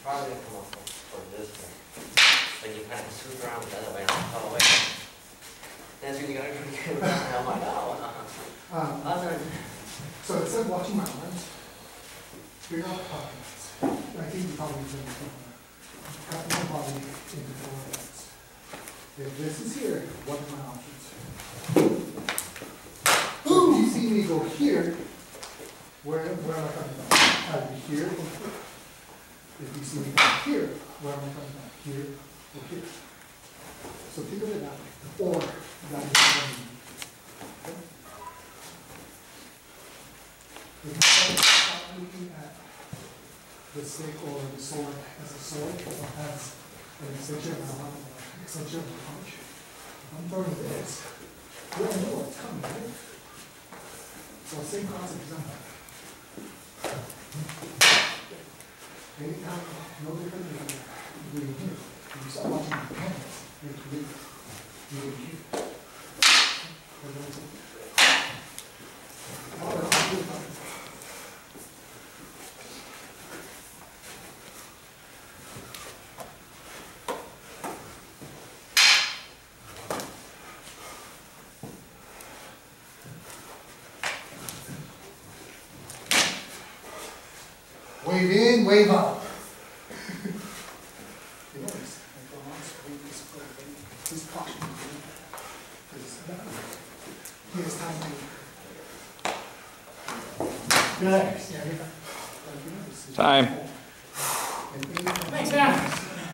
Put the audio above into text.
probably gonna come up for this way. Then you kind of swoop around the other way and I'll follow away. That's when you gotta get it around. I'm like, oh. So instead of watching my arms, figure out the pockets. I think you probably can cut my body into 4 parts. If this is here, what are my options? So if you see me go here, where am I coming from? Either here or here. If you see me go here, where am I coming from? Here or here. So think of it that way. Or that is what I mean. Okay? If you start looking at the stick or the sword as a sword, or as an extension of an arm, or an extension of a punch, if I'm throwing this, you don't know what's coming, right? So same concept as that. Anytime, no different than doing here. If you start watching my hands, you're doing here. Wave in, wave out. You notice, he's caution. He has time to. Good. Time. Thanks, man.